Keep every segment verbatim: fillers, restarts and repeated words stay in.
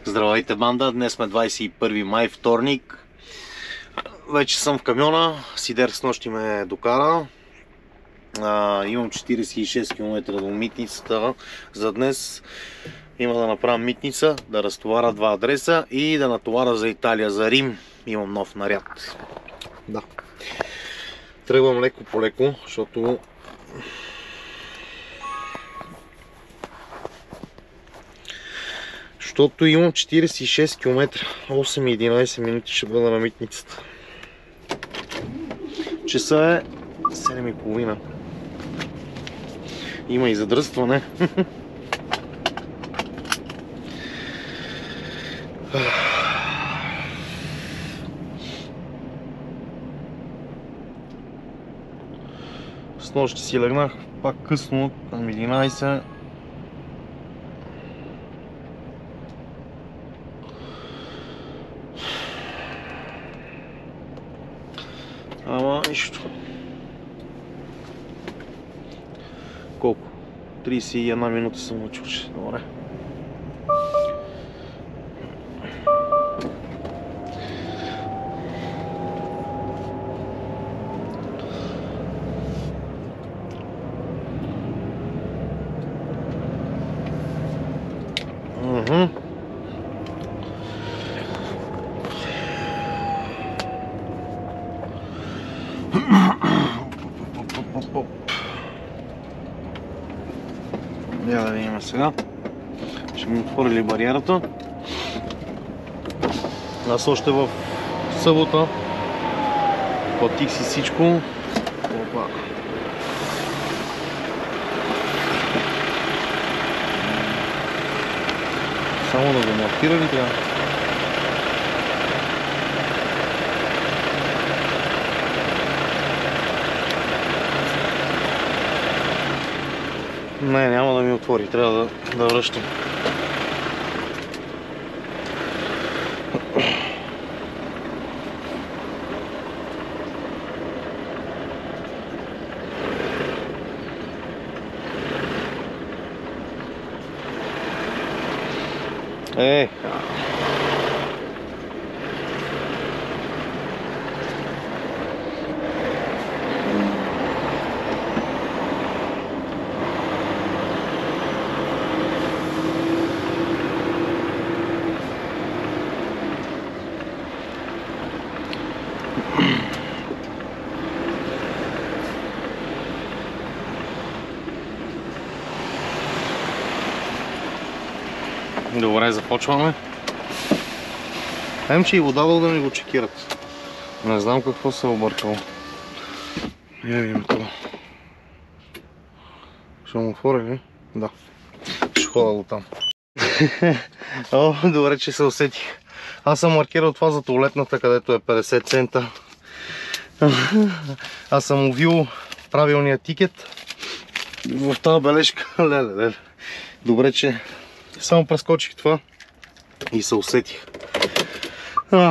Здравейте, банда! Днес сме двадесет и първи май, вторник. Вече съм в камиона. Сидер с нощи ме докара. А, имам четиридесет и шест километра до митницата за днес. Има да направя митница, да разтоваря два адреса и да натоваря за Италия, за Рим. Имам нов наряд. Да. Тръгвам леко по леко, защото Защото имам четиридесет и шест километра, осем и единадесет минути ще бъда на митницата. Часа е седем и половина. Има и задръстване. С нощ си легнах пак късно, към единадесет. Ама нищо. Колко? тридесет и една минути съм учил. Добре. Мгм. Я да видим сега. Ще ми отворили бариерата. Аз още в събота платих си всичко. Опа. Само да го маркира ли трябва? Не, няма да ми отвори, трябва да, да връщам. Е. Добре, започваме. Ем, че и вода да ми го чекират. Не знам какво се е объркало. Я видим това. Ще му отворя ли? Да. Ще хода до там. О, добре, че се усетих. Аз съм маркирал това за туалетната, където е петдесет цента. Аз съм увил правилния тикет в тази бележка. Леле, леле. Добре, че само прескочих това и се усетих. А.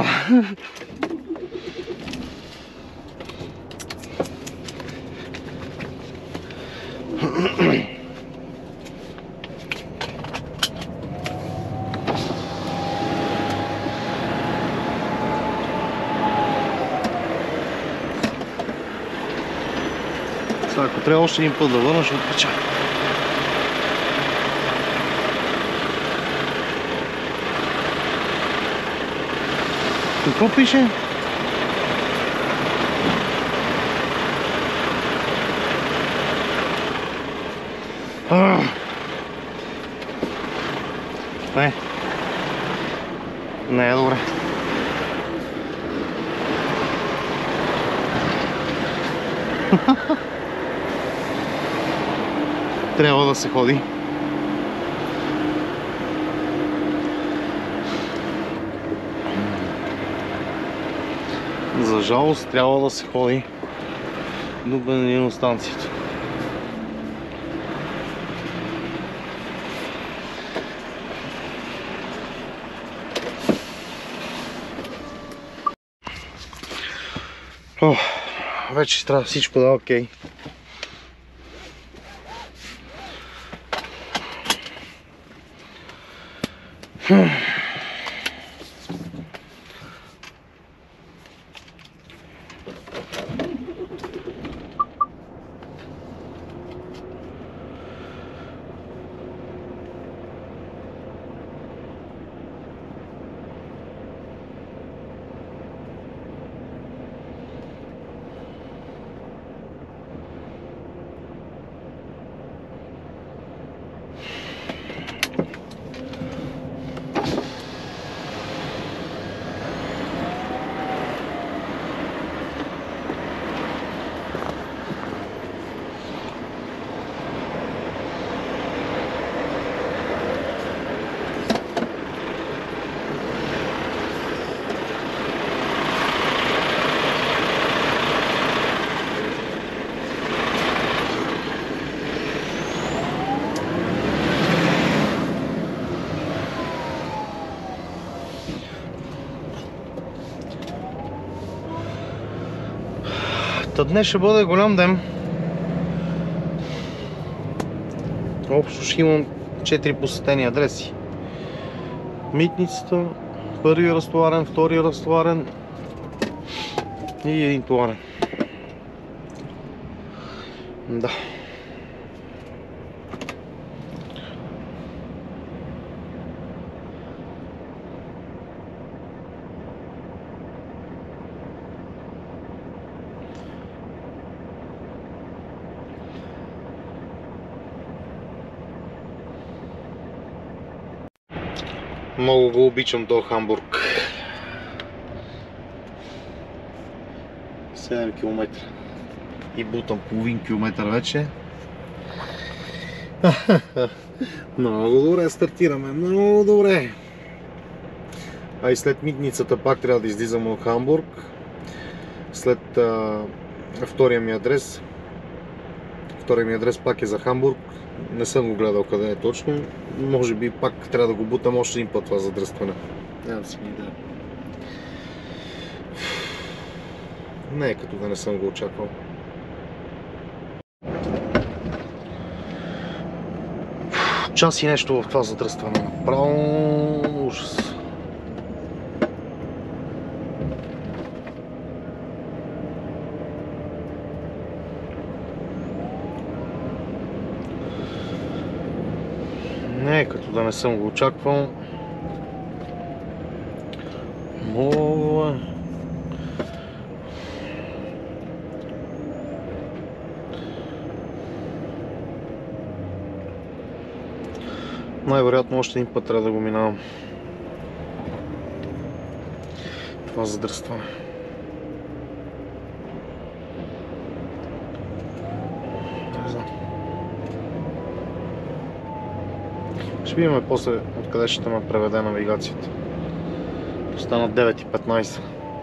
Сега, ако трябва още един път да върна, ще откача. Какво пише? А. Не. Не е добре. Трябва да се ходи. За жалост трябва да се ходи до бензиностанцията. О, вече трябва всичко да е окей. Та днес ще бъде голям ден. Общо ще имам четири посетени адреси. Митницата, първи разтоварен, втори разтоварен и един товарен. Да. Много го обичам до Хамбург. седем километра. И бутам половин километър вече. Много добре стартираме, много добре. А и след митницата пак трябва да излизам от Хамбург. След а, втория ми адрес. Втория ми адрес пак е за Хамбург. Не съм го гледал къде е точно. Може би пак трябва да го бутам още един път това задръстване. Нямам си идея. Не е като да не съм го очаквал. Час и нещо в това задръстване. Направо ужас. Не е като да не съм го очаквал. Много е. Най-вероятно още един път трябва да го минавам. Това задръстване. Не знам. Ще видим после откъде ще ме преведе навигацията. Стана девет и петнайсет.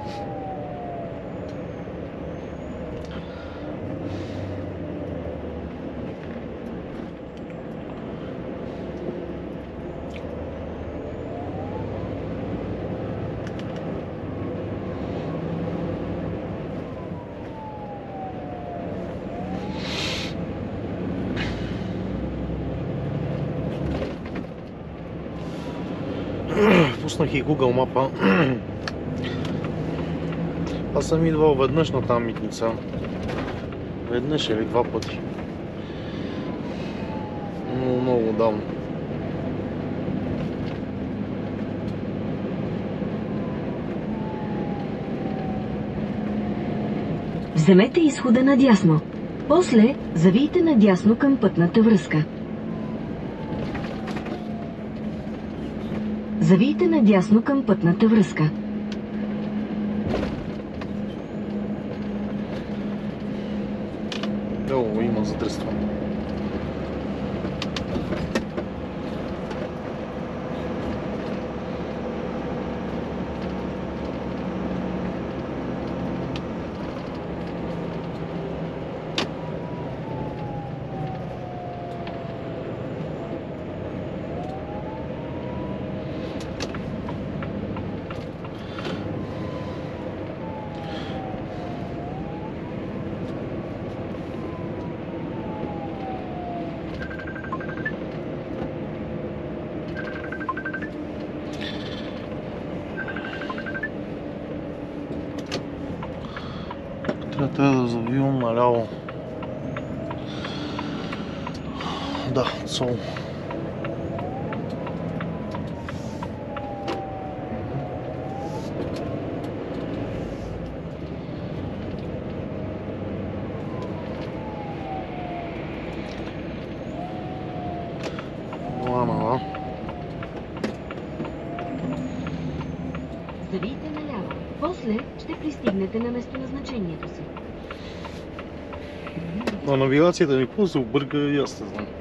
Пуснах и Google мапа. Аз съм идвал веднъж на тази митница. Веднъж или два пъти. Много, много давно. Вземете изхода надясно. После завийте надясно към пътната връзка. Завийте надясно към пътната връзка. Долу има задръстване. Трябва да завивам наляво. Да, сол. Ламала. Завийте наляво. После ще пристигнете на местоназначението си. На навигацията ми какво се обърка и аз не знам.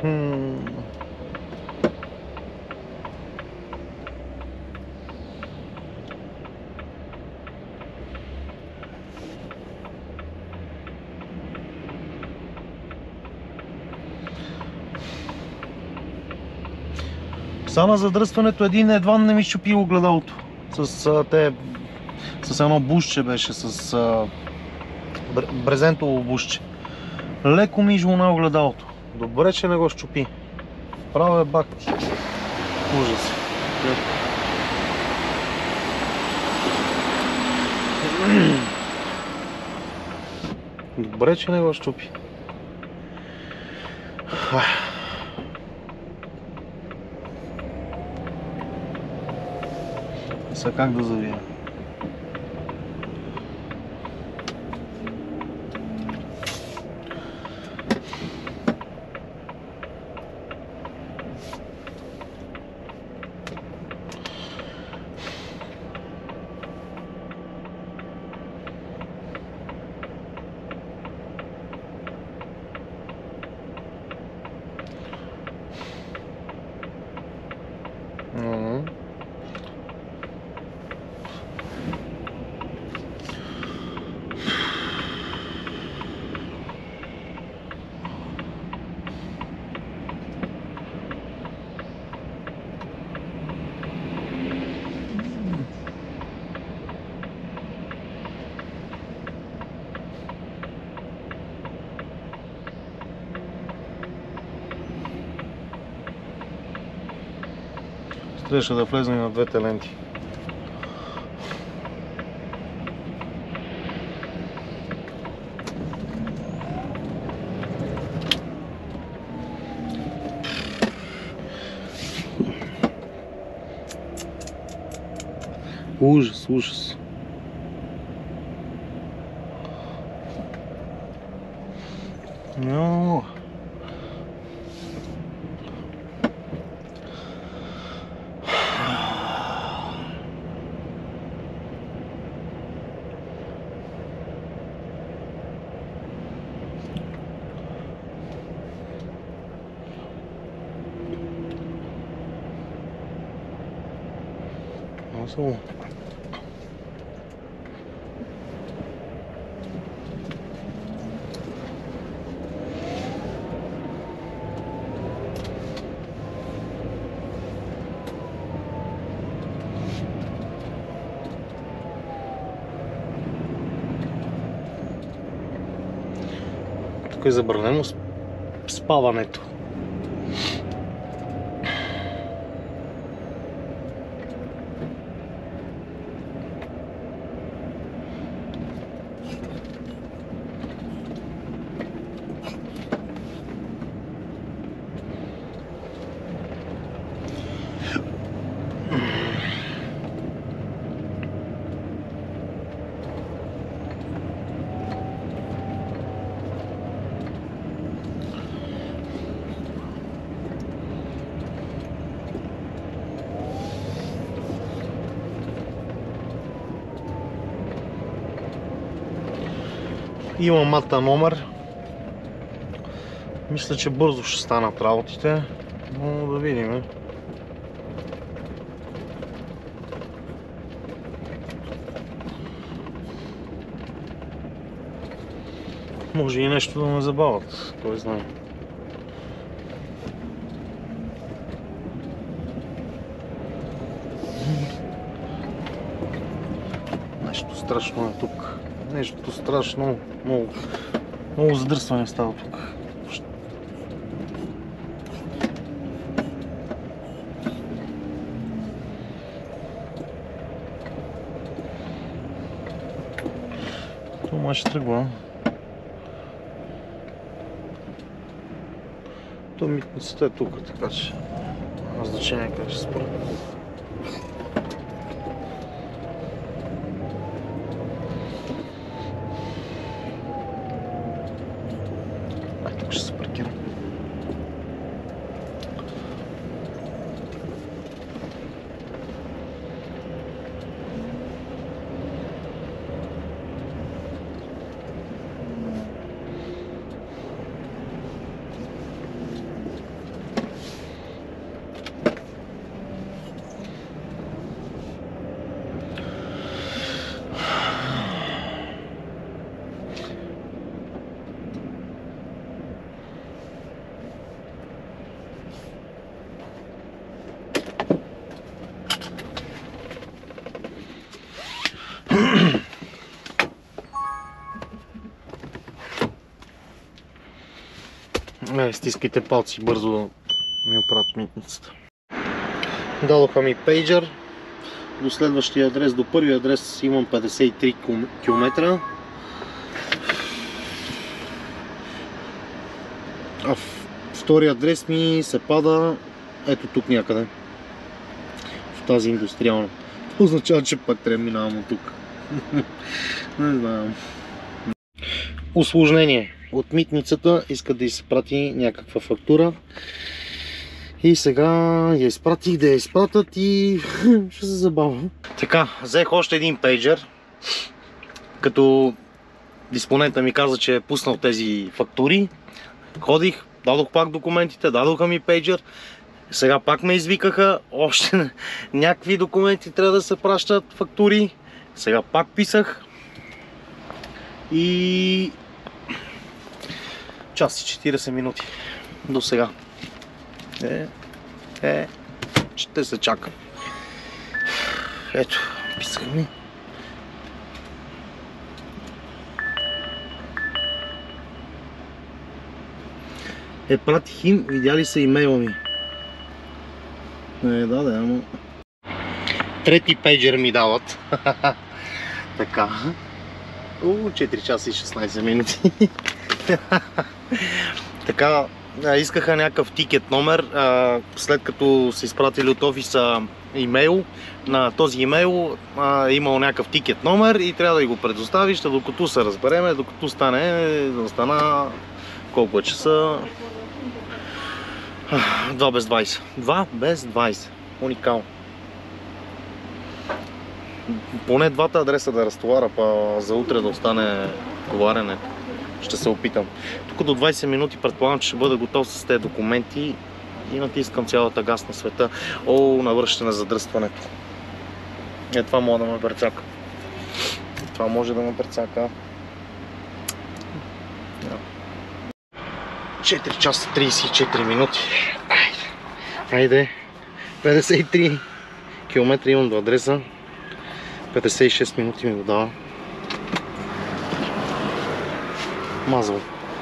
Хм. Сега на задръстването един едва не ми щупи огледалото. С, а, те, с едно бушче беше, с а, брезентово бушче. Леко ми жлуна огледалото. Добре, че не го щупи. Право е бакти. Ужас. Добре, че не го щупи. Сега как да завия? Трябваше да влезем на двете ленти. Ужас, ужас. Но... So. Тук е забранено спаването. Има мата номер. Мисля, че бързо ще станат работите, но да видим. Може и нещо да ме забавят, кой знае. Нещо страшно е тук. Нещо страшно, много, много задръстване става тук. Това ще тръгва. То митницата е тук, така че няма значение къде ще спра. Е, стискайте палци бързо да ми оправят митницата. Дадоха ми пейджър до следващия адрес. До първия адрес имам петдесет и три километра. А втория адрес ми се пада ето тук някъде. В тази индустриална. Това означава, че пак трябва да минавам от тук. Не знам. Усложнение. От митницата искат да изпрати някаква фактура. И сега я изпратих да я изпратят и ще се забавя. Така, взех още един пейджер. Като диспонента ми каза, че е пуснал тези фактури. Ходих, дадох пак документите, дадоха ми пейджер. Сега пак ме извикаха, още някакви документи трябва да се пращат, фактури. Сега пак писах. И час и четиридесет минути до сега. Е, е, ще се чака. Ето, писах ми. Е, пратих им, видяли са имейла ми. Не, да, да, ама... Трети пейджер ми дават. Така. У, четири часа и шестнайсет минути. Така, искаха някакъв тикет номер, след като са изпратили от офиса имейл. На този имейл е имал някакъв тикет номер и трябва да го предоставиш, докато се разбереме, докато стане, да стана колко е часа? два без двайсет. два без двайсет. Уникално. Поне двата адреса да разтоваря, па за утре да остане товаренето. Ще се опитам. Тук до двайсет минути предполагам, че ще бъда готов с тези документи и натискам цялата газ на света. О, навръщане задръстването. Е, това може да ме прецака. Това може да ме прецака. четири часа трийсет и четири минути. Айде. петдесет и три километра имам до адреса. петдесет и шест минути ми го дава. Мазал.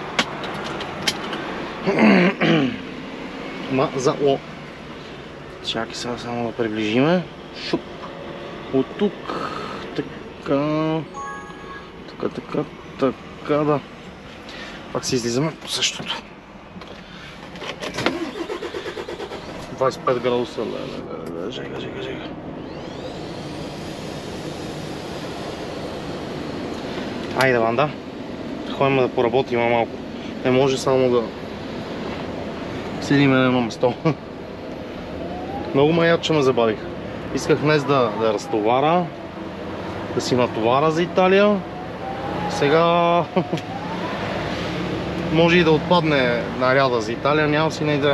Мазало. Чакай сега само да приближиме. Шуп. От тук. Така. Така, така, така, да. Пак си излизаме по същото. двайсет и пет градуса. Жега, жега, жега. Айде, банда. Ходим да поработим малко. Не може само да седим на едно место. Много ме яд, че ме забавих. Исках днес да, да разтоваря, да си натоваря за Италия. Сега може и да отпадне наряда за Италия, нямам си на идея.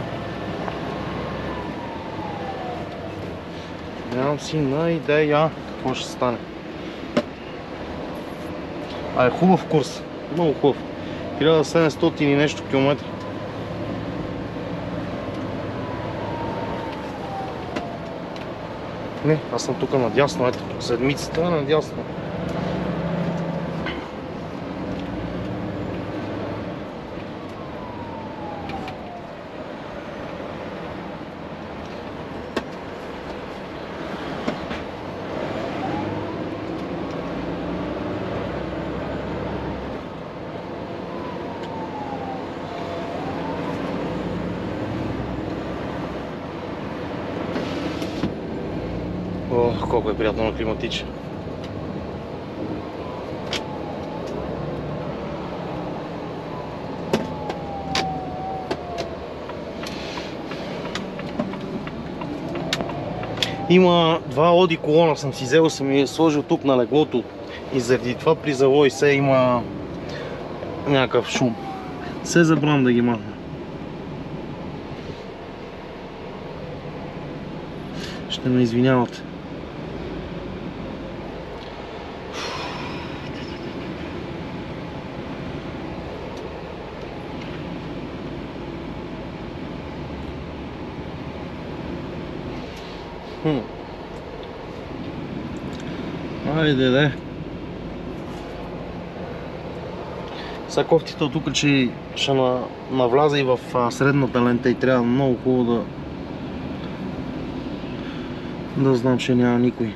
Нямам си на идея какво ще стане. А е хубав курс, много хубав. хиляда седемстотин и нещо километра. Не, аз съм тук надясно, ето, седмицата надясно. Ох, колко е приятно на климатиче. Има два оди колона, съм си взел, съм и сложил тук на леглото и заради това при завой се има някакъв шум. Се забравям да ги махна. Ще ме извинявате. Хм. Айде, де. Сега кофтите тук, че ще на, навляза и в а, средната лента и трябва много хубаво да да знам, че няма никой.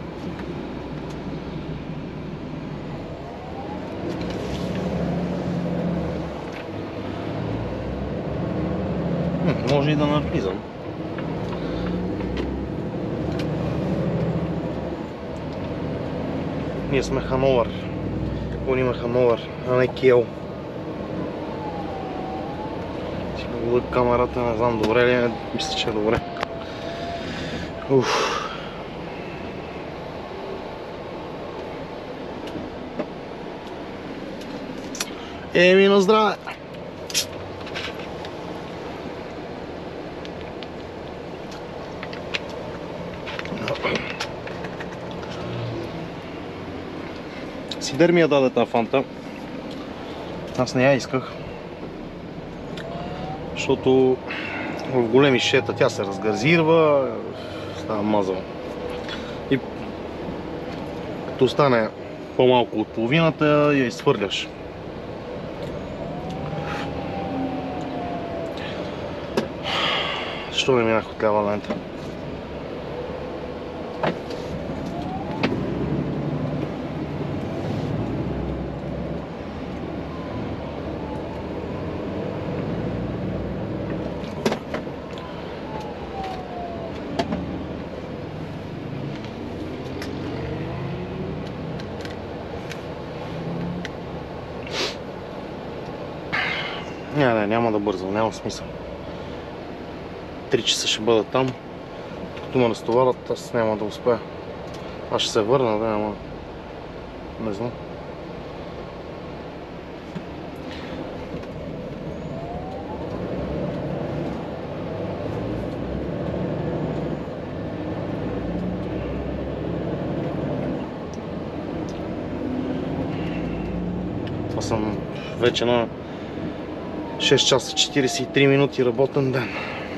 М, може и да навлизам. Ние сме Хановър. Он има Хановър, а не Киел. Ще го лък камерата, не знам добре ли е, мисля, че е добре. Уф. Еми на здраве! Сидер ми я даде тази фанта. Аз не я исках. Защото в големи шета тя се разгазирва, става мазал. И като стане по-малко от половината, я изхвърляш. Защо не минах от лява лента? Не, не, няма да бързам, няма смисъл. Три часа ще бъда там. Като ме разтоварят, аз няма да успея. Аз ще се върна, да, ама... не знам. Това съм вече на шест часа четиридесет и три минути работен ден.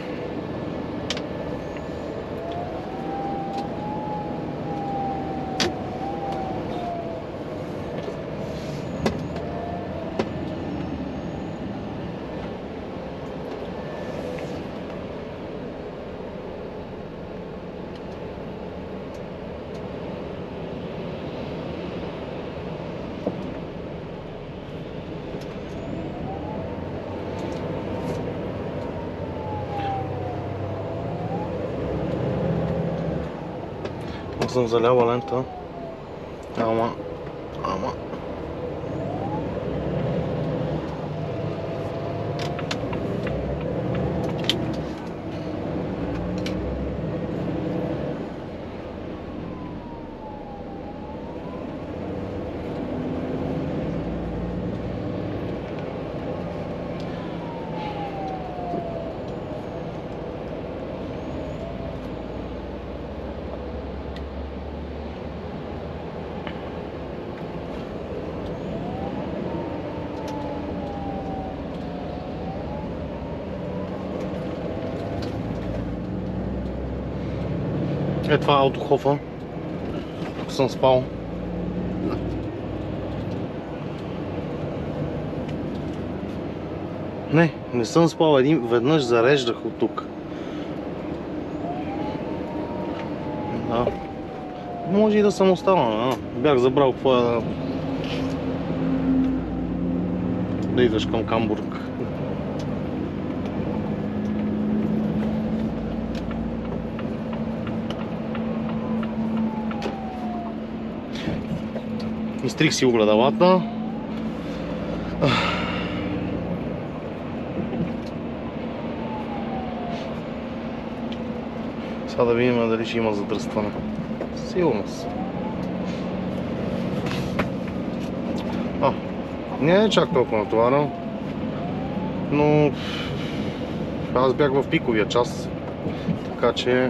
Аз съм за лява лента. Ама... Ама... Е, това е аутохофа. Тук съм спал. Не, не съм спал. Един веднъж зареждах от тук. Да. Може и да съм останал. Да. Бях забрал какво е да... да идваш към Камбург. Изтрих си огледалата. Сега да видим дали ще има задръстване. Сигурност. А, не е чак толкова натоварен, но аз бях в пиковия час, така че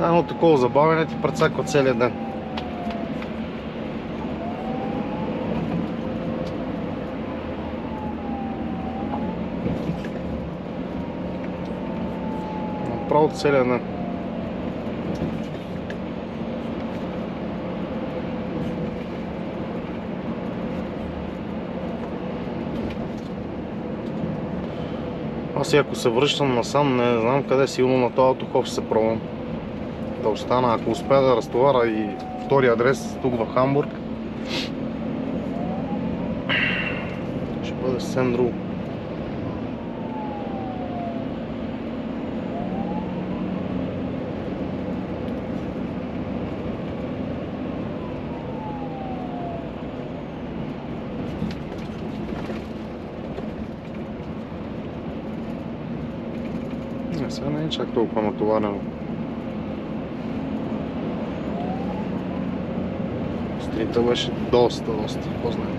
Едно такова забавяне ти прецаква целият ден. Направо целият ден. Аз и ако се връщам насам, не знам къде, сигурно на този автохоп ще се пробвам да остана. Ако успея да разтовара и втори адрес тук в Хамбург, ще бъде съвсем друго. Сега не е чак толкова натоварено. Стрита беше доста, доста познато.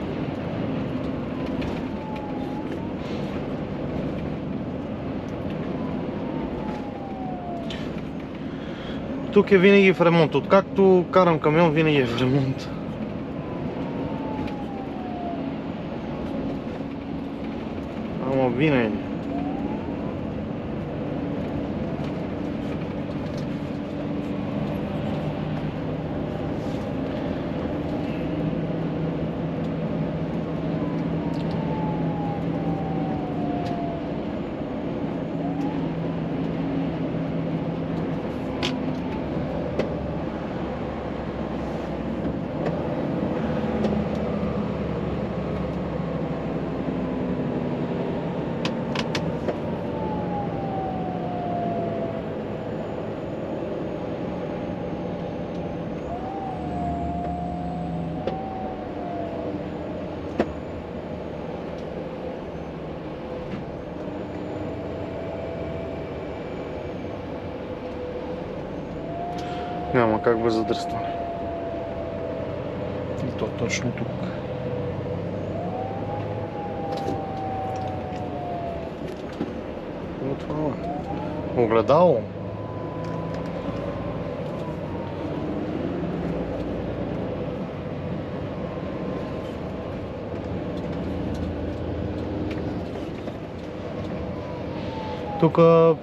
Тук е винаги в ремонт. Откакто карам камион, винаги е в ремонт. Ама винаги. Няма как без задръстване. И то точно тук. Но това е огледало. Тук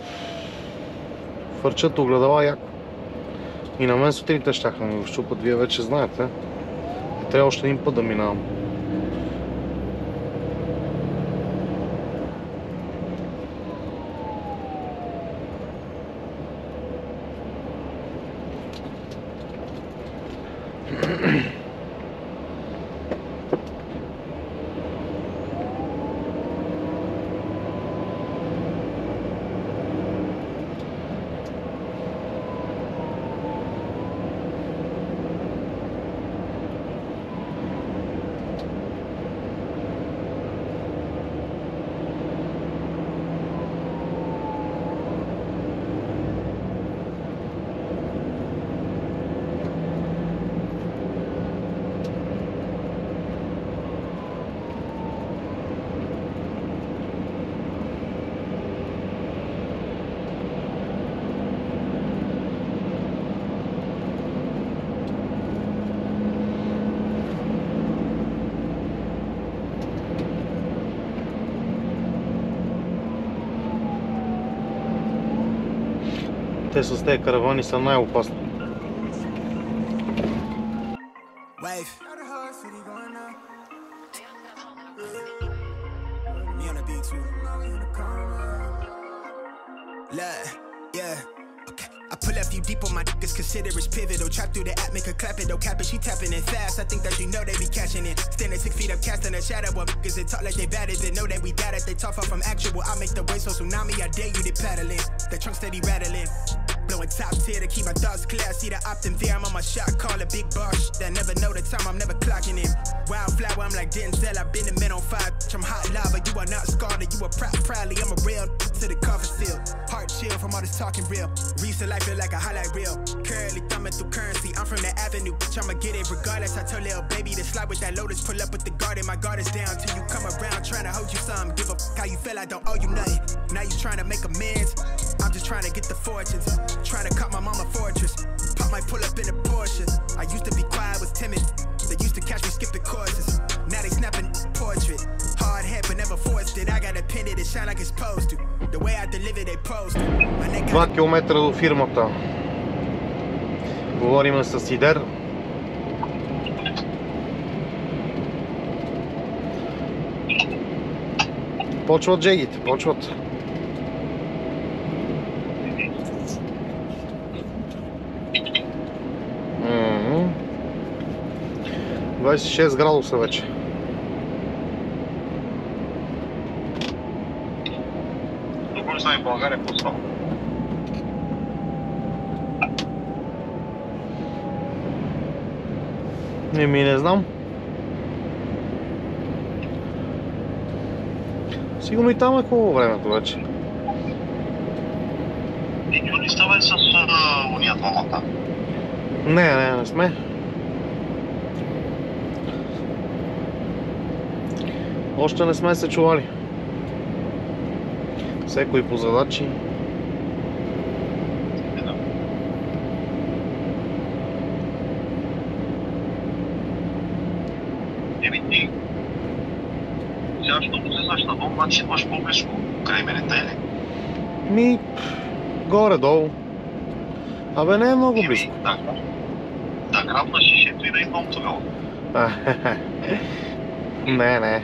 фърчат огледала яко. И на мен сутринта щяха ми го щупат, вие вече знаете. Трябва още един път да минавам. Те с тези каравани са най-опасни. I pull up you deep on my niggas, consider it's pivotal. Trap through the app, make her clap it, though cap it, she tapping it fast. I think that you know they be catching it. Standing six feet up, casting a shadow of niggas that talk like they bad as they know that we got it. They talk far from actual. I make the wave so tsunami, I dare you to paddle in. The trunk steady rattling. Blowing top tier to keep my thoughts clear. I see the optim there, I'm on my shot, call a big boss. I never know the time, I'm never clocking in. Wildflower, I'm like Denzel, I've been in men on fire. I'm hot lava, you are not scarred, you are proud, proudly. I'm a real to the coffin still. Heart chill from all this talking real. Recent life feel like a highlight reel. Currently thumbing through currency, I'm from the avenue, bitch, I'ma get it regardless. I told little baby to slide with that lotus, pull up with the garden. My guard is down till you come around, trying to hold you some. Give a f how you feel, I don't owe you nothing. Now you trying to make amends. I'm just trying to get the fortunes, trying to cut my mama fortress. Pop might pull up in a Porsche. I used to be quiet, was timid. They used to catch me skipping courses. Now they snapping portrait. Hard head but never forced it. I got a pin it, it shine like it's supposed to. The way I deliver they posed. два километра до фирмата. Говорим с Сидер. Почват джегите, почват. двайсет и шест градуса вече. Тук не знам и България по-слабо. Не ми не знам. Сигурно и там е хубаво времето вече. И не ставай с уния двамата. Не, не, не сме. Още не сме се чували. Всекой по задачи. Еми ти, сега щото слизаш на дом, значи имаш по-близко край мене, или? Ми, горе-долу. Абе, не е много близко. Да, да грабна шишето и да идвам тогава. Не, не.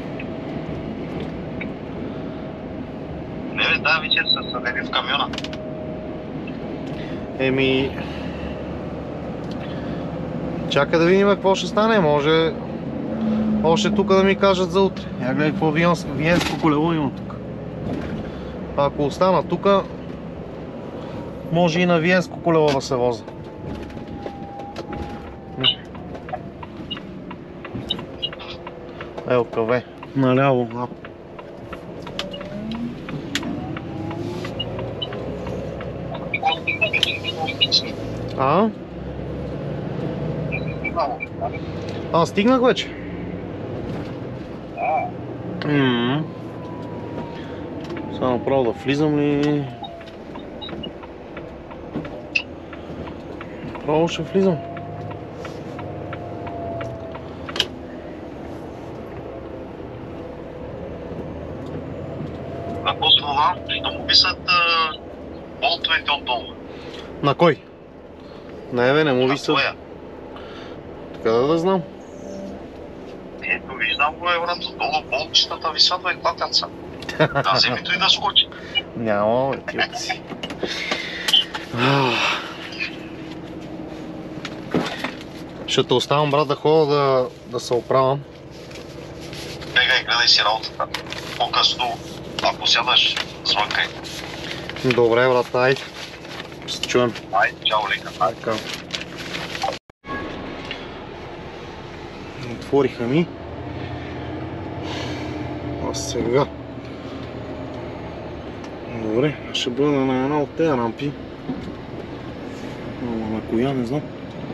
Не бе, да, вечер са съдени в камиона. Еми... Чакай да видим какво ще стане, може... Още тук да ми кажат за утре. Я гледай какво виенско колело има тук. Ако остана тук, може и на виенско колело да се воза. Ел каве, наляво. А? А, стигнах вече. Ммм. Само направо да влизам ли? Направо ще влизам. На по-слова ще му висят болтовете отдолу. На кой? Не бе, не му висят. Така да да знам. Ето виждам го е врат отдолу, болтчетата висят и клатят са. Да, вземи той да скочи. Няма, бе, ти от си. Ще те оставам, брат, да ходя да, да се оправям. Бегай, гледай си работата. По-късно, ако сядаш, звънкай. Добре, брат, айде. Ще се чуем. Айде, чао, лека. Така. Отвориха ми. А сега. Добре, ще бъда на една от тези рампи. Ама на коя, не знам.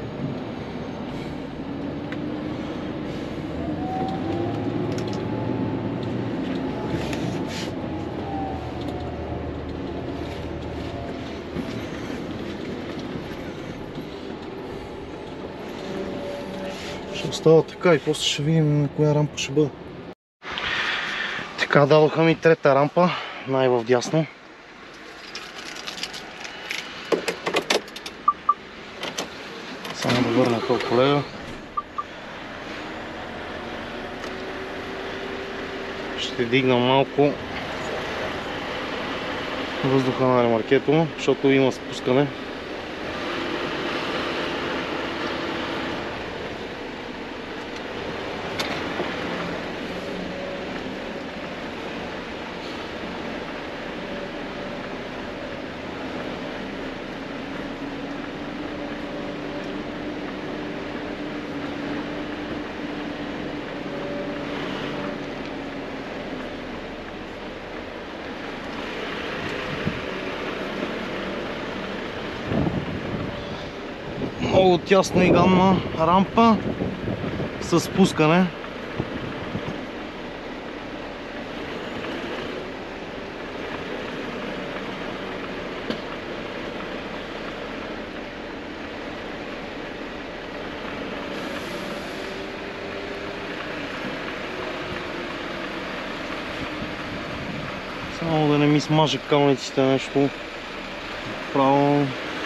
Ще остава така и после ще видим на коя рампа ще бъда. Така, дадоха ми трета рампа, най-вдясно. Само да върна този колега. Ще дигна малко въздуха на ремаркето, защото има спускане. Много тясна и гадна рампа с спускане. Само да не ми смаже камъниците нещо. Право.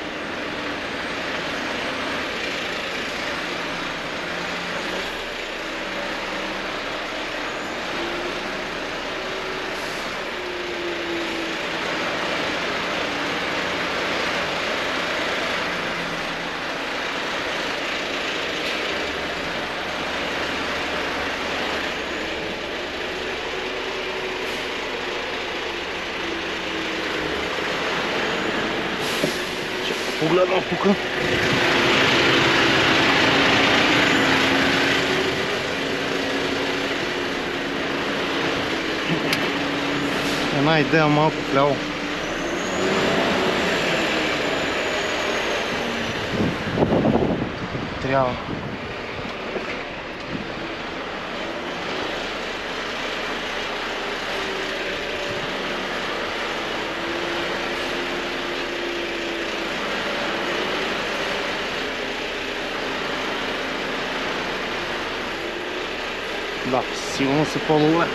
Погледнам тук. Една идея малко вляво. Трябва. Да, сигурно се по-добре.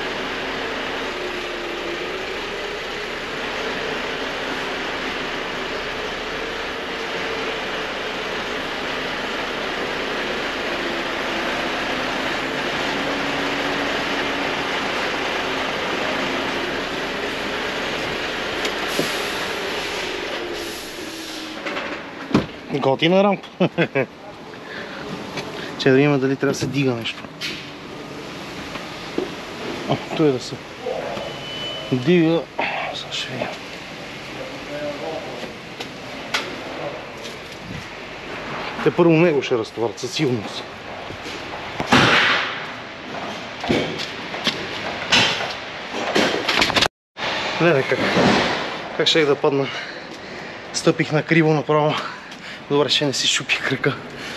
Готина рамка. Че да видим дали трябва да се дига нещо. О, той да се дига. Сега ще видим. Те първо него ще разтоварят със сигурност. Гледай как. Как ще да падна. Стъпих на криво направо. Добре, ще не си щупи кръка.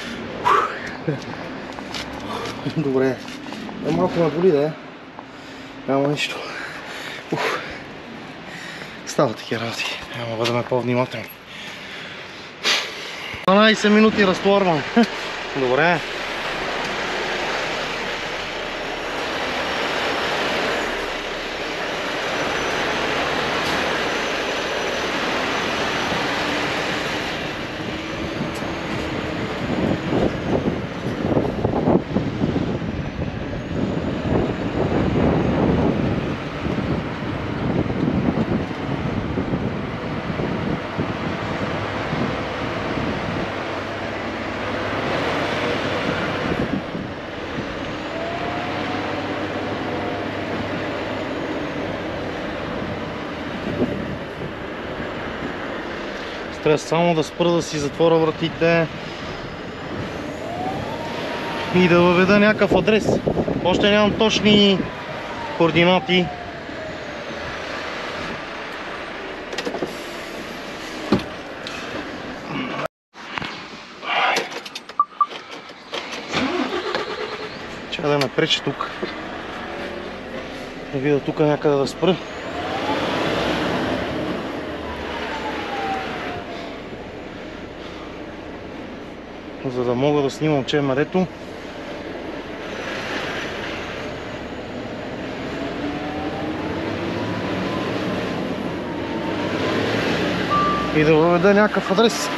Добре. Е, малко ме боли, да е. Няма нищо. Ух. Става такива работи. Няма бъдем по-внимателни. дванайсет минути разтоварване. Добре. Трябва само да спра да си затворя вратите и да въведа някакъв адрес. Още нямам точни координати. Чакай да ме пречи тук. Да видя тук някъде да спра. За да мога да снимам чемарето. И да въведа някакъв адрес.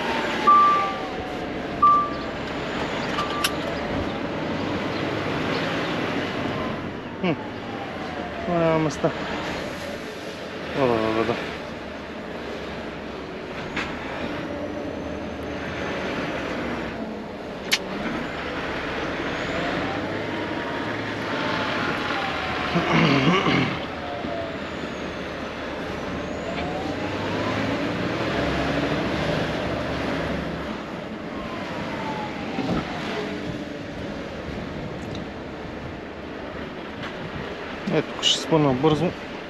Хм. Няма места. Да въведа. Ето, тук ще спъна бързо.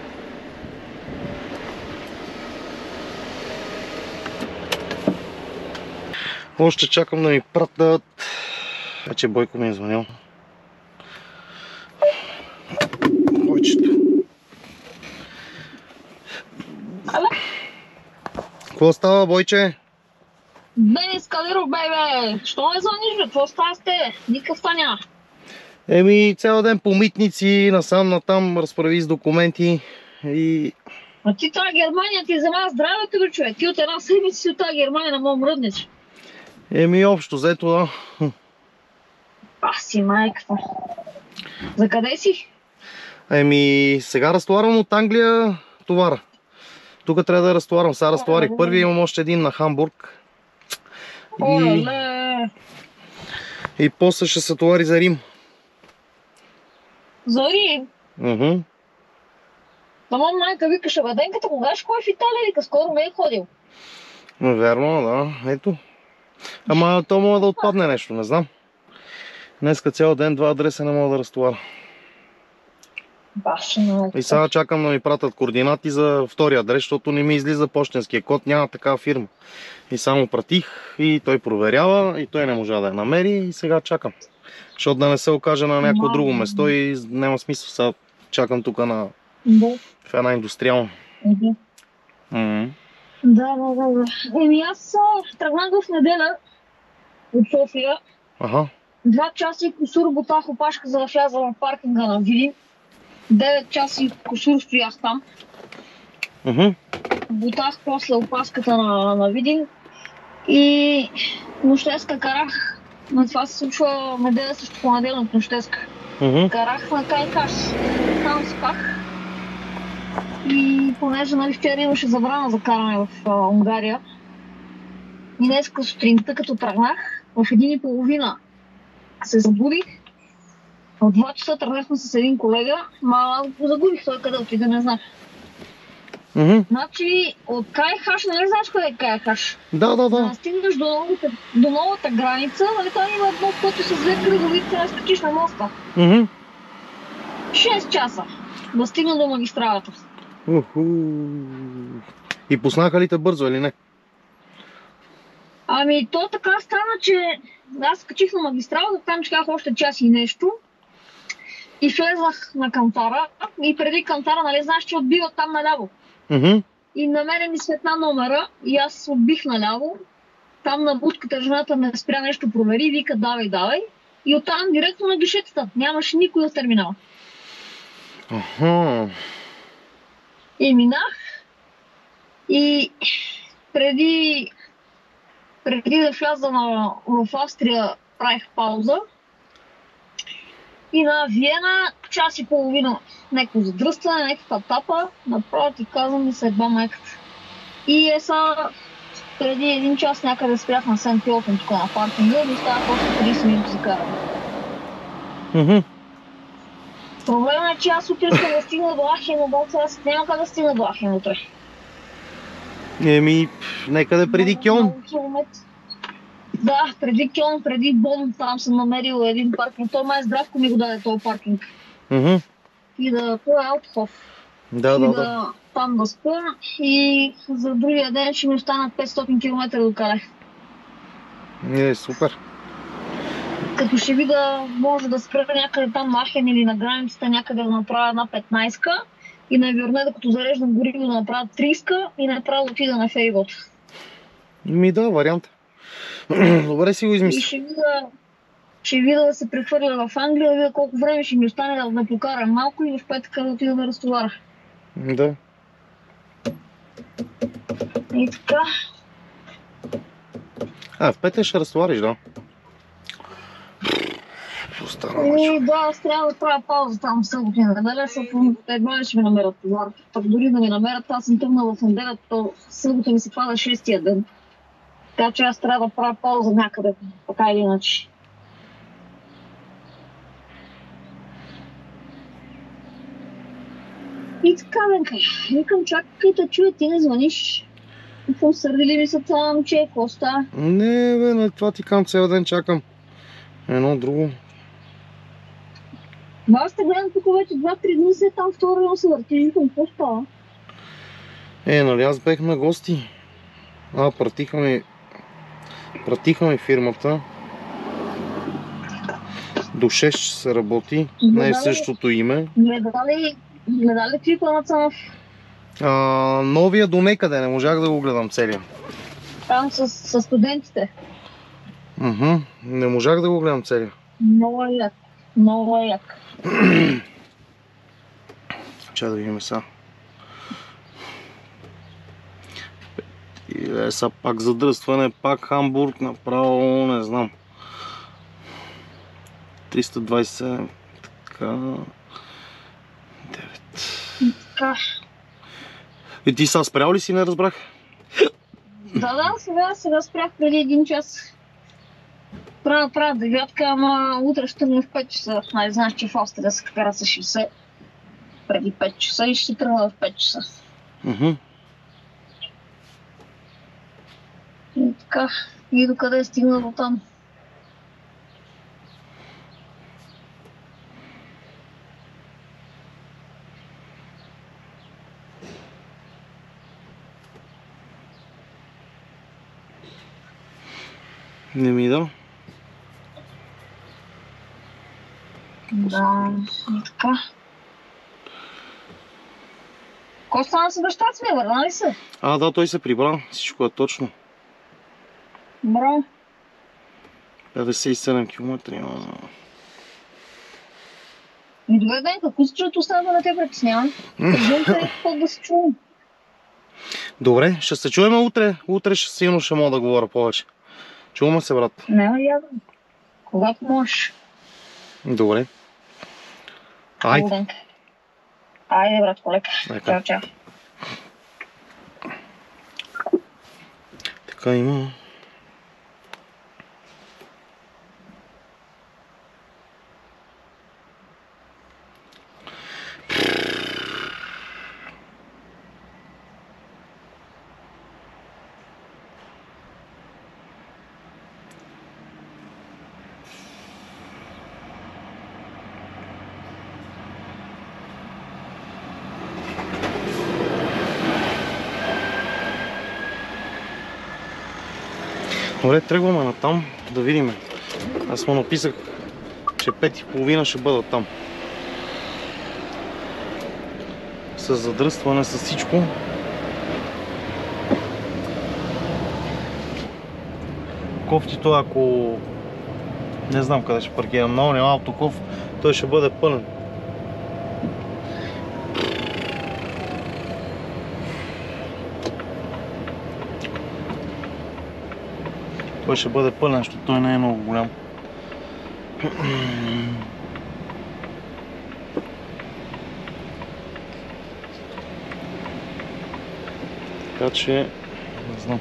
Още чакам да ми пратят. Вече Бойко ми е звънил. Бойчето. Ало? Какво става, Бойче? Денис Кадиров, бебе! Що не звъниш, бе? Какво става сте? Никакъв таня. Еми, цял ден по митници, насам натам, разправи с документи. и... А ти тази Германия ти взема здравето, бе, човек. Ти от една седмица си от тази Германия не мога мръднеш. Еми общо, взето да. А си майката. За къде си? Еми сега разтоварвам от Англия товара. Тук трябва да разтоварвам. Сега разтоварих първи, имам още един на Хамбург. И... Оле! и после ще се товари за Рим. За Рим? Уху. Ама майка викаше, бе, Денката, кога ще ходиш в Италия? Вика, скоро не е ходил. Верно, да. Ето. Ама то мога да отпадне нещо, не знам. Днеска цял ден два адреса не мога да разтоваря. Баше майка. И сега чакам да ми пратят координати за втория адрес, защото не ми излиза почтенския код, няма такава фирма. И само пратих и той проверява и той не можа да я намери и сега чакам. Защото да не се окаже на някакво друго место и няма смисъл. Сега чакам тук на... Да. в една индустриална. Мгм. Мгм. Да, да, да, да. Еми аз а, тръгнах в неделя от София. Аха. Два часа и кусур бутах опашка, за да вляза в паркинга на Видин. Девет часа и кусур стоях там. Мгм. Бутах после опашката на, на Видин. И нощеска карах. Но това се случва неделя също понеделник нощеска. Мгм. Карах на Кайкаш. Там спах. И понеже нали, вчера имаше забрана за каране в а, Унгария. И днеска сутринта, като тръгнах, в един и половина се забудих. В два часа тръгнахме с един колега, ма го загубих, той къде отида, не знам. Мгм. Значи от Кайхаш, нали знаеш къде е Кайхаш? Да, да, Да да. стигнеш до новата, до новата граница, нали там има едно пътя с две кръгови, трябва да скачиш на моста. Мгм. шест часа да стигна до магистралата. Уху. И пуснаха ли те бързо или не? Ами то така стана, че аз скачих на магистралата, там чаках още час и нещо. И влезах на кантара и преди кантара, нали знаеш, че отбиват там наляво. Мгм. И намеря ми светна номера и аз отбих наляво. Там на будката жената ме спря нещо, провери, вика давай, давай. И оттам директно на гишетата. Нямаше никой в терминала. Аха. И минах. И преди, преди да вляза на, в Австрия, правих пауза. И на Виена час и половина някакво задръстване, някаква тапа, направо ти казвам ми съдба майката. И е са преди един час някъде спрях на Сент Пиотен тук на паркинга и оставах още трийсет минути за каране. Мгм. Проблемът е, че аз утре искам да стигна до Ахен, обаче аз няма как да стигна до Ахен утре. Еми, некъде преди Кьон. Много километри. Да, преди Кьон, преди Бон, там съм намерил един паркинг. Той май Здравко ми го даде този паркинг. Мгм. И да, това е Аутхоф. Да, И да, да, да. там да спа и за другия ден ще ми останат петстотин километра до карах. Е, супер. Като ще видя, може да спра някъде там на Ахен или на границата, някъде да направя една петнайсетка и на Виорне, докато зареждам гориво да направя трийсетка и направо да отида на ферибот. Ми да, вариант. Добре си го И измисля. ще видя, ще видя да се прехвърля в Англия, да видя колко време ще ми остане да ме покарам малко и в петъка да отида да разтоваря. Да. И така. А, в петък ще разтовариш, да. Остана мъчо. И да, аз трябва да правя пауза там в събота и неделя, защото едва ли ще ми намерят товар. Пък дори да ми намерят, аз съм тръгнала в неделя, то събота ми се пада шестия ден. Така че аз трябва да правя пауза някъде, така или иначе. И така, Венка, викам, чакай да чуя, ти не звъниш. Какво сърдили ми са това момче, какво става? Не, бе, на това ти кам цял ден чакам. Едно друго. Аз те гледам тук вече два-три дни след там втора район се върти, викам, какво става? Е, нали аз бех на гости. А, пратиха ми... Пратиха ми фирмата. До шест часа работи. Не е същото име. Гледали, гледали клипа на Цанов? А, новия до некъде, не можах да го гледам целия. Там с, с студентите. Мгм, не можах да го гледам целия. Много е як. Много е як. Чай да видим сега. И е са пак задръстване, пак Хамбург, направо не знам. триста двайсет и седем, така... девет. Така. И ти са спрял ли си, не разбрах? Да, да, сега, сега спрях преди един час. Правя, правя девятка, ама утре ще тръгна в пет часа. Нали, знаеш, че в Австрия се кара с шейсет преди пет часа и ще тръгна в пет часа. Мхм. И така, и докъде е стигна до там. Не ми да. Да, и така. Ко стана с баща си, бе, върна ли се? А, да, той се прибра. Всичко е точно. Браво. петдесет и седем километра има. И добре, ден, какво се чуят остана да не те притеснява? Кажем се какво да се чувам. Добре, ще се чуем утре. Утре ще силно ще мога да говоря повече. Чуваме се, брат. Няма ядо. Когато можеш. Добре. Айде. Добре. Айде, брат, колека. Нека. Чао, чао. Така има. Добре, тръгваме натам да видим. Аз му написах, че пет и половина ще бъда там. С задръстване, с всичко. Кофтито, ако не знам къде ще паркирам, много няма автоков, той ще бъде пълен. Той ще бъде пълен, защото той не е много голям. Така че, не знам.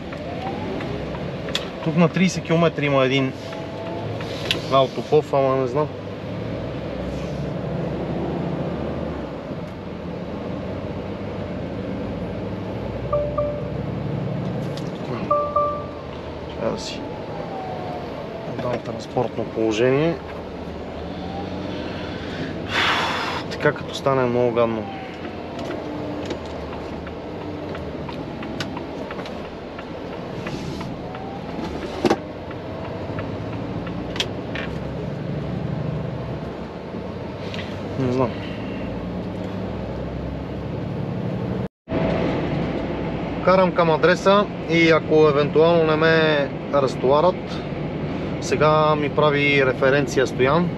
Тук на трийсет километра има един автопов, ама не знам. Трябва да си дам транспортно положение. Така като стане много гадно. Не знам. Карам към адреса и ако евентуално не ме разтоварят, сега ми прави референция Стоян.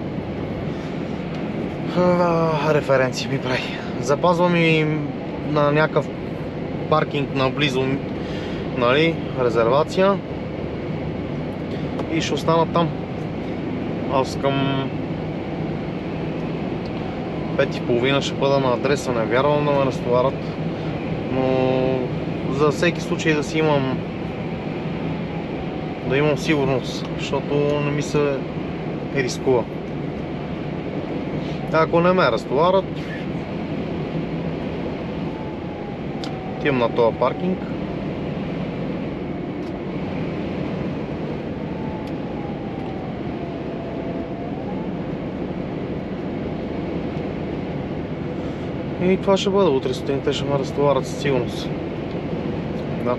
А, референция ми прави. Запазва ми на някакъв паркинг наблизо, нали, резервация и ще остана там. Аз към пет и половина ще бъда на адреса, не вярвам да ме разтоварят, но за всеки случай да си имам да имам сигурност, защото не ми се рискува. Ако не ме разтоварят, отивам на този паркинг. И това ще бъде. Утре сутринта ще ме разтоварят със сигурност. Да.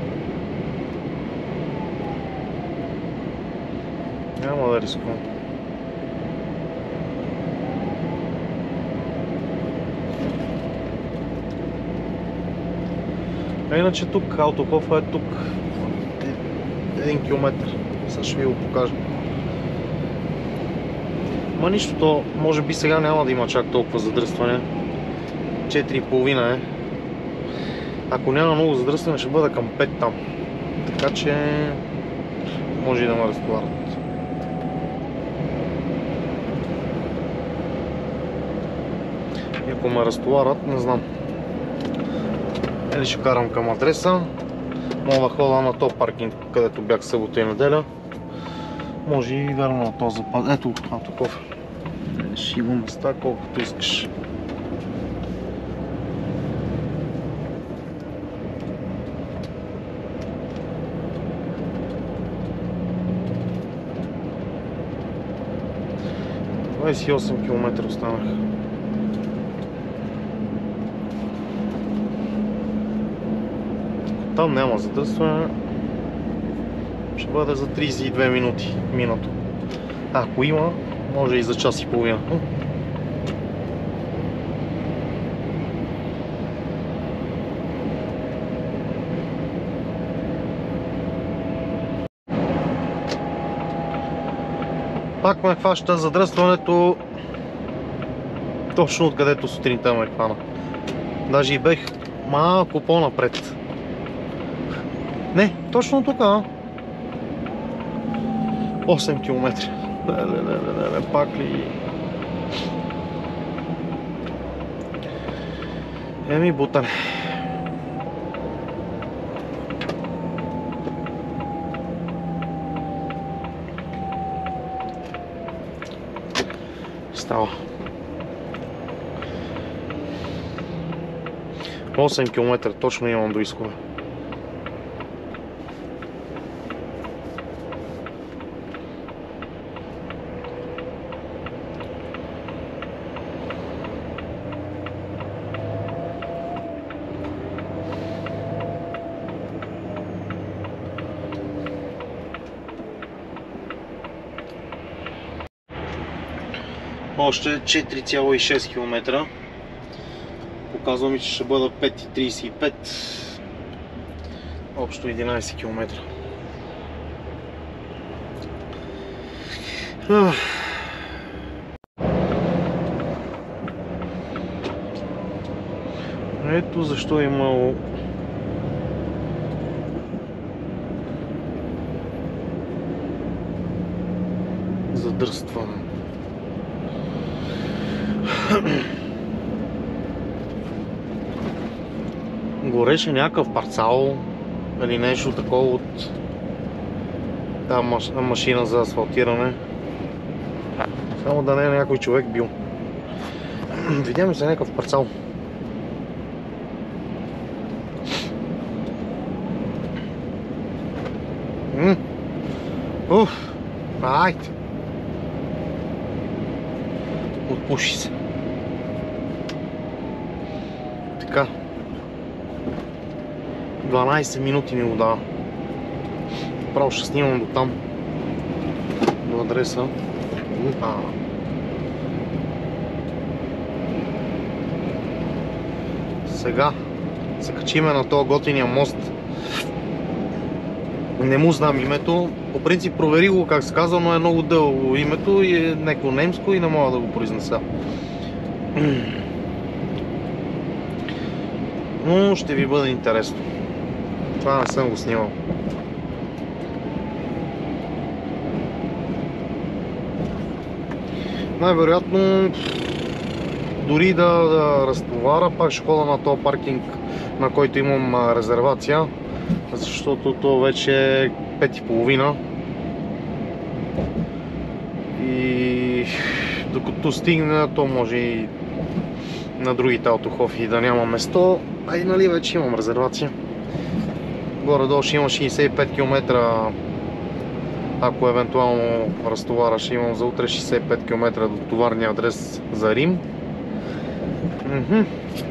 Няма да рискувам. А иначе тук, автокофа е тук. Един километр. Сега ще ви го покажа. Ма нищо, то може би сега няма да има чак толкова задръстване. четири и половина е. Ако няма много задръстване, ще бъда към пет там. Така че може и да ме разтоварят. И ако ме разтоварят, не знам. Или ще карам към адреса. Мога да хода на този паркинг, където бях събота и неделя. Може и верно на този запад. Ето, а таков. Ще има места колкото искаш. двайсет и осем километра останах. Там няма задръстване. Ще бъде за трийсет и две минути минато. Ако има, може и за час и половина. Пак ме хваща задръстването точно откъдето сутринта ме хвана. Даже и бех малко по-напред. Не, точно тук. осем километра. Не, не, не, не, не, пак ли? Еми, бутане. Става. осем километра точно имам до изхода. Още четири цяло и шест километра. Показва ми, че ще бъда пет и трийсет и пет. Общо единайсет километра. Ето защо е имало задръстване. Гореше някакъв парцал или нещо такова от тази машина за асфалтиране. Само да не е някой човек бил. Видя ми се някакъв парцал. Уф, айде. Отпуши се. Така. дванайсет минути ми го дава. Право ще снимам до там. До адреса. А. Сега се качиме на този готиния мост. Не му знам името. По принцип провери го как се казва, но е много дълго името и е някакво немско и не мога да го произнеса. Но ще ви бъде интересно. Това не съм го снимал. Най-вероятно дори да, да разтовара, пак ще хода на този паркинг, на който имам резервация, защото то вече е пет и половина. И докато стигна, то може и на другите автохофи да няма место, а и нали вече имам резервация. Горе-долу ще има шейсет и пет километра, ако евентуално разтовара, ще имам за утре шейсет и пет километра до товарния адрес за Рим. Мхм.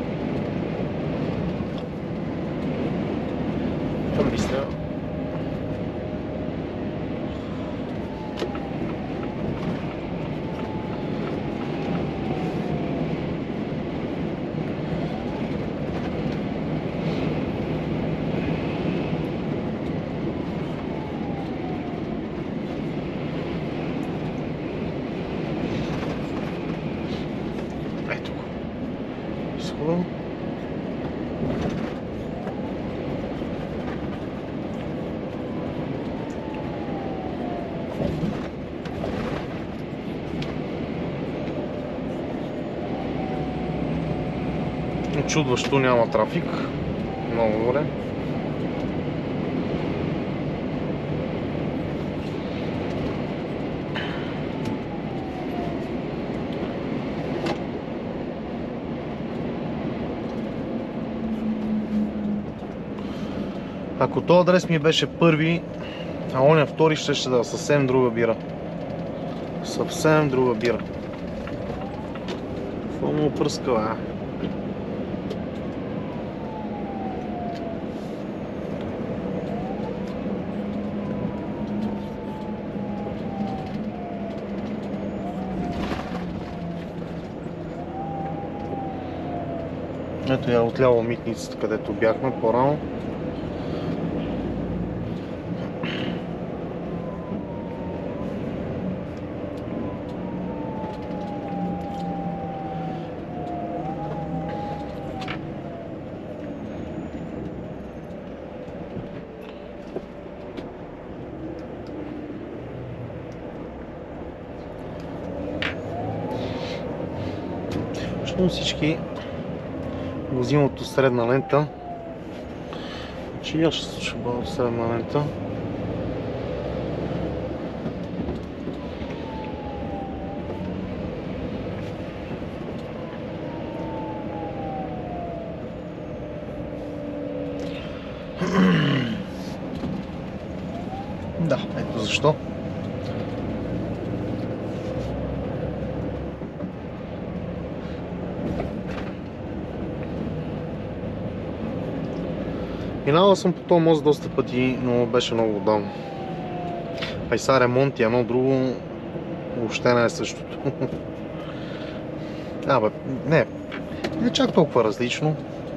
Там мисля. Ето го. Изхода. Очудващо няма трафик. Много добре. Ако този адрес ми беше първи, а оня втори, ще ще да съвсем друга бира. Съвсем друга бира. Какво му опръска, а? Ето я отляво митницата, където бяхме по-рано. Всички го взимат от средна лента. Значи аз ще бъда от средна лента. Да, ето защо. Минавал съм по този мост доста пъти, но беше много отдавна. А и са ремонт и едно друго въобще не е същото. А, бе, не, не е чак толкова различно.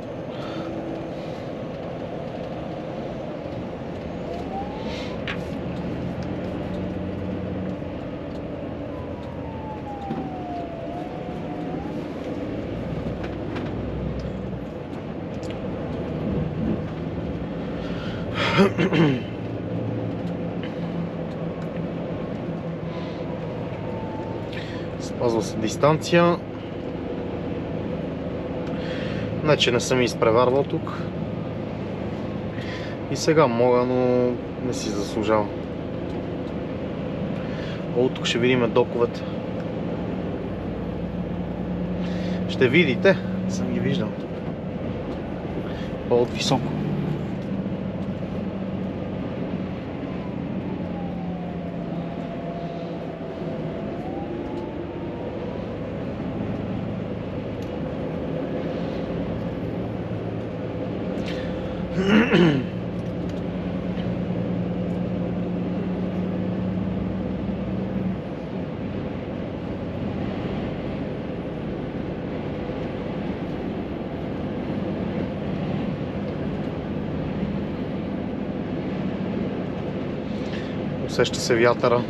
Спазва се дистанция. Не, че не съм изпреварвал тук. И сега мога, но не си заслужава. О, тук ще видим доковете. Ще видите, съм ги виждал. По-от високо. Усеща се вятъра.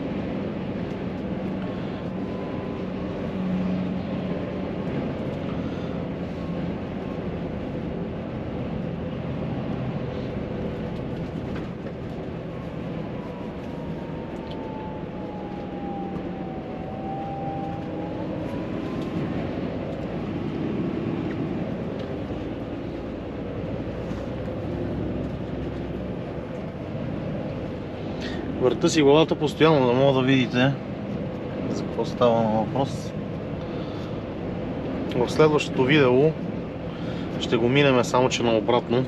Върта си главата постоянно, да мога да видите за какво става на въпрос. В следващото видео ще го минем само че наобратно.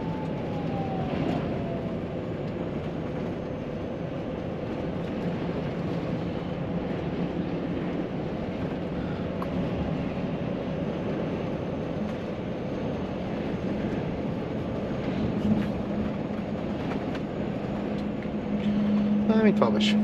Ами това беше.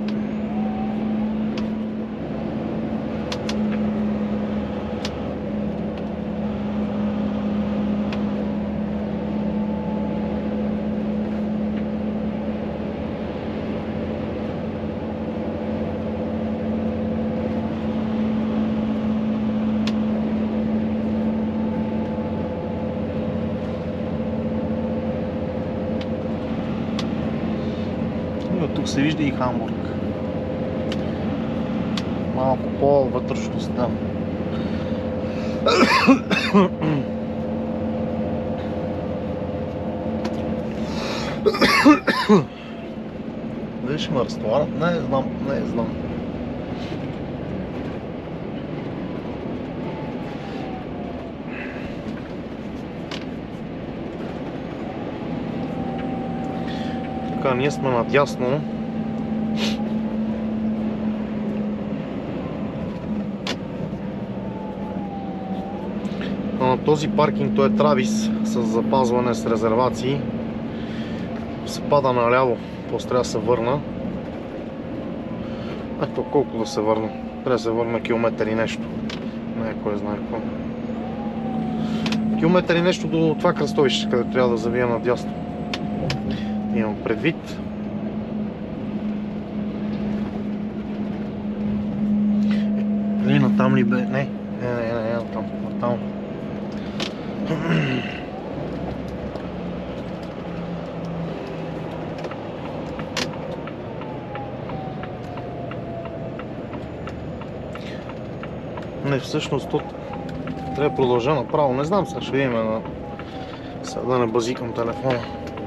Тук се вижда и Хамбург. Малко по-вътрешността. Дали ще ме разтоварят? Не знам, не знам. Така, ние сме надясно. На този паркинг той е Травис с запазване с резервации. Се пада наляво, после трябва да се върна. Ето колко да се върна. Трябва да се върна километър и нещо. Не, кой знае какво. Километър и нещо до това кръстовище, където трябва да завия надясно. Имам предвид. Или натам ли бе? Не, не, не, не, не, натам, натам. Не, всъщност тут трябва да продължа направо. Не знам, сега ще видим на... Сега да не базикам телефона.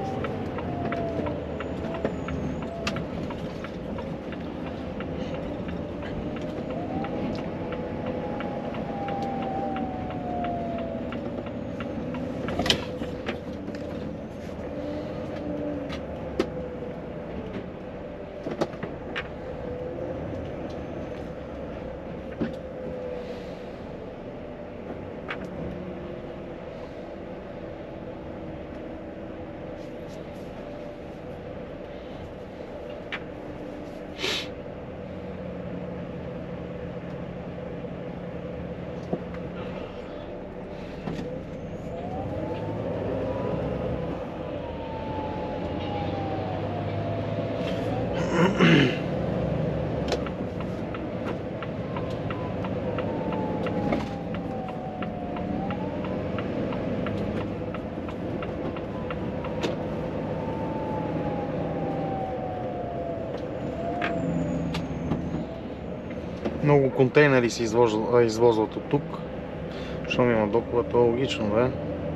Много контейнери се извозват от тук. Щом има докове, това е логично, бе.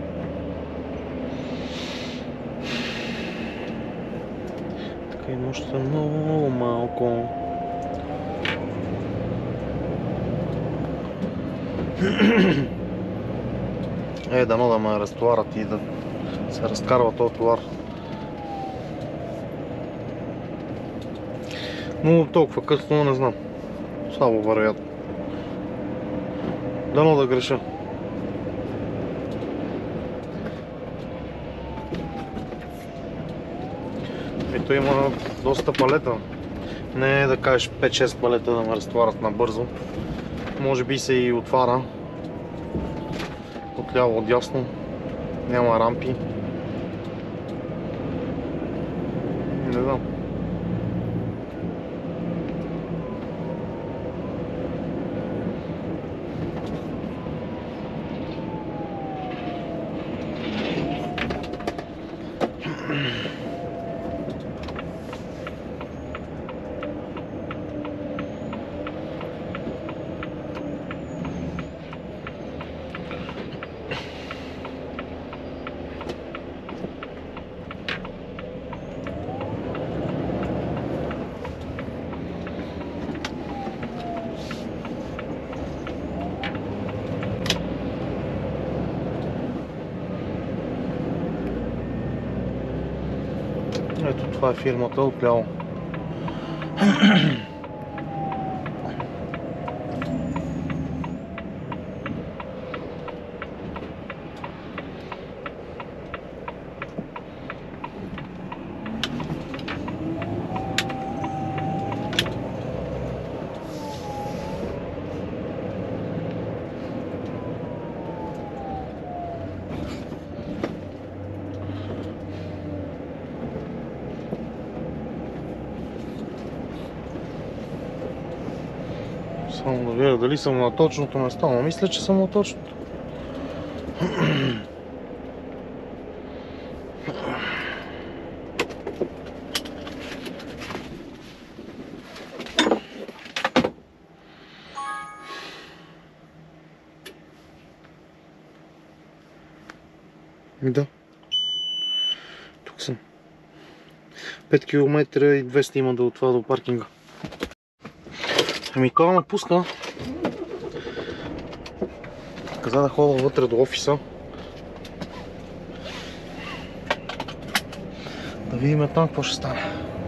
Така има още много малко. Е, дано да ме разтоварят и да се разкарва този товар. Но толкова късно не знам. Слабо вероятно. Дано да греша. Ето има доста палета. Не е да кажеш пет-шест палета да ме разтоварят набързо. Може би се и отваря. Отляво, отдясно. Няма рампи. Не знам. Ето това е фирмата отляво. Само да видя дали съм на точното место, но мисля, че съм на точното. Да. Тук съм. пет километра и двеста има до това до паркинга. Ами това ме пусна. Каза да ходя вътре до офиса. Да видим там какво ще стане.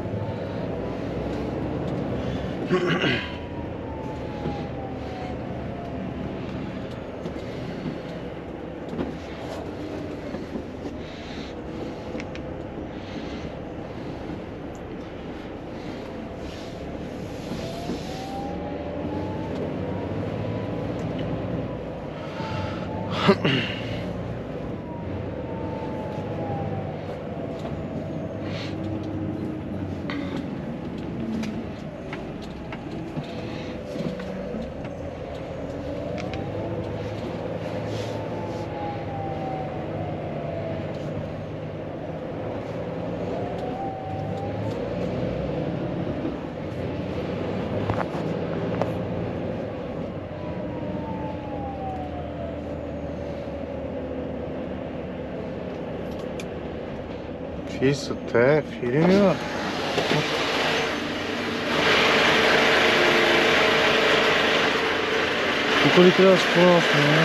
Какви са те фирми, бе? Тук ли трябва да споря?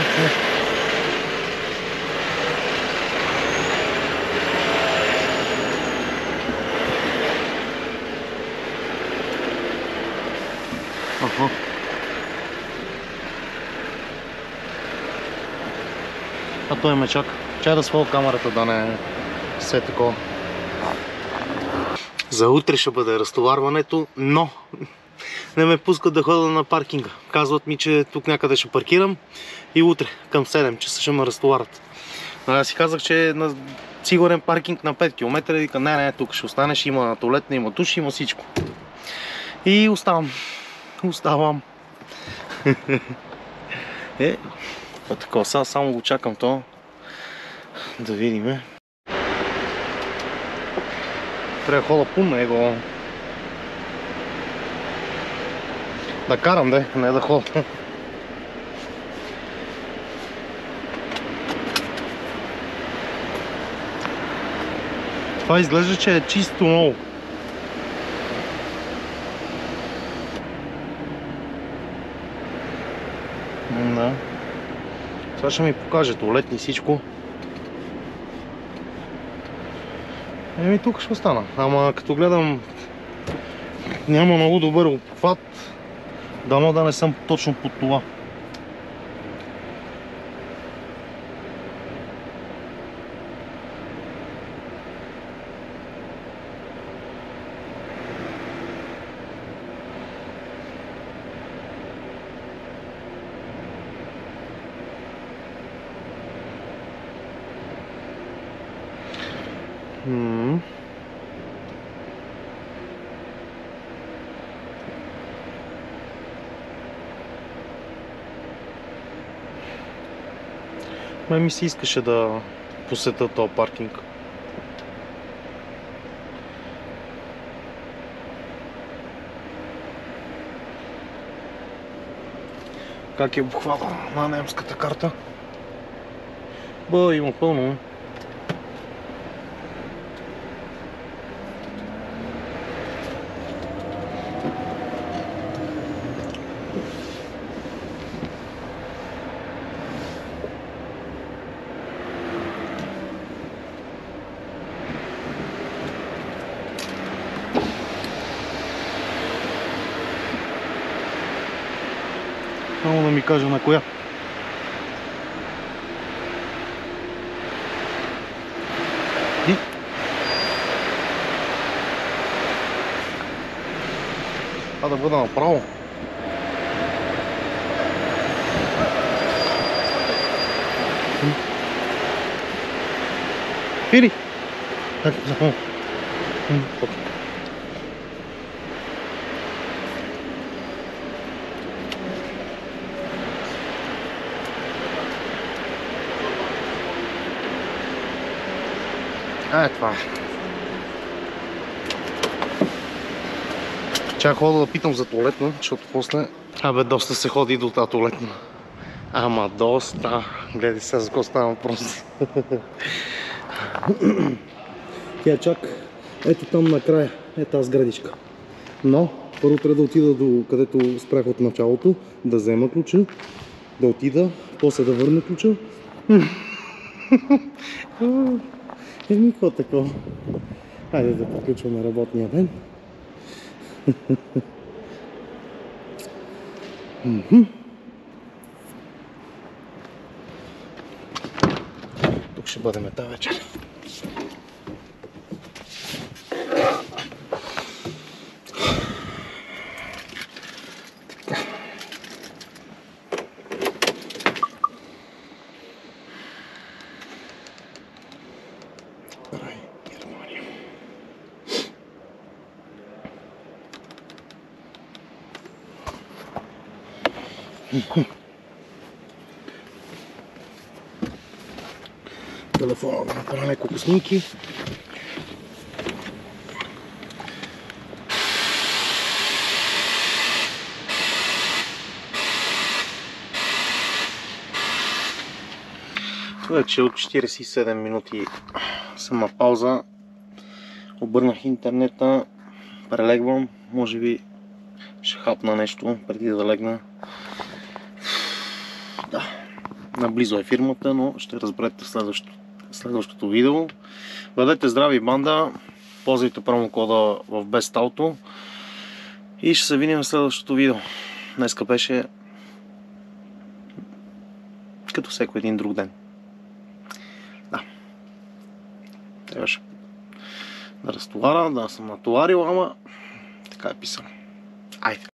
Аха. А той ме чака. Чай да сваля камерата, да не все такова. За утре ще бъде разтоварването, но не ме пускат да ходя на паркинга. Казват ми, че тук някъде ще паркирам и утре към седем часа ще ме разтоварят. Но аз си казах, че е на сигурен паркинг на пет километра и вика, не, не, тук ще останеш, има туалетна, има душ, има всичко. И оставам. Оставам. Е, такова, сега само го чакам то. Да видим. Трябва да хода по него. Да карам, де, не да хода. Това изглежда, че е чисто ново. Да. Сега ще ми покаже туалетни всичко. Еми тук ще остана, ама като гледам няма много добър обхват, дано да не съм точно под това. Hmm. Ме ми се искаше да посетя този паркинг. Как е обхвата на немската карта? Ба, има пълно. Само да ми кажа на коя. И? А да бъда направо. Фили! А, е това. Чак хода да питам за туалетна, защото после... Абе, доста се ходи до тази туалетна. Ама доста. Гледай сега за какво става въпрос. Тя е чак ето там накрая, е тази градичка. Но първо трябва да отида до където спрях от началото, да взема ключа, да отида, после да върна ключа. Еми, какво такова? Хайде да приключваме работния ден. Тук ще бъдем тази вечер. Телефона да направя няколко снимки. Вече от четиридесет и седем минути съм на пауза. Обърнах интернета, прелегвам, може би ще хапна нещо преди да легна. Да, наблизо е фирмата, но ще разберете в следващото, следващото видео. Бъдете здрави, банда, ползвайте промокода в BestAuto и ще се видим в следващото видео. Днеска беше като всеки един друг ден. Да. Трябваше да разтоваря, да съм натоварил, ама така е писано. Айде.